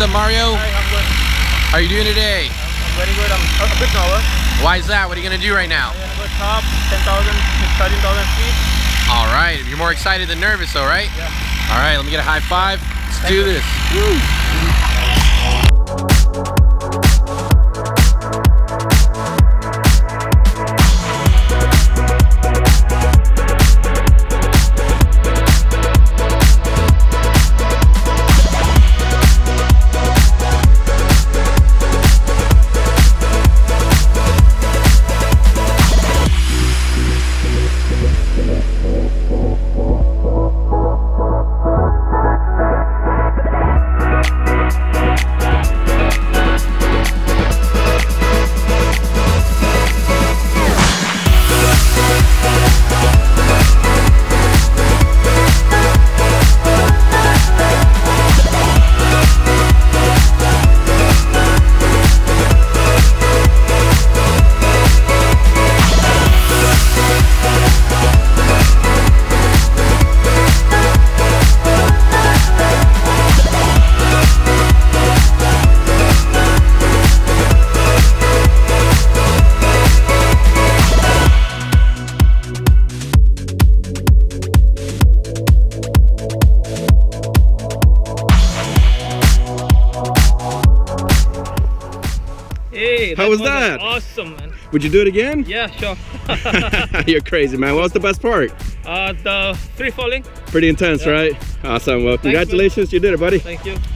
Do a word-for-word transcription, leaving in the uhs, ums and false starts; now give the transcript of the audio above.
up, Mario? Hi, I'm good. How are you doing today? I'm, I'm very good. I'm a bit nervous. Why is that? What are you gonna do right now? I'm gonna go top, ten thousand, thirteen thousand feet. All right, you're more excited than nervous, though, right? Yeah. All right, let me get a high five. Let's Thank do you. this. Woo. Hey, that How was was that? Awesome, man. Would you do it again? Yeah, sure. You're crazy, man. What was the best part? uh, the free falling. Pretty intense, Yeah. right? Awesome. Well, Thanks, congratulations. You did it, buddy. Thank you.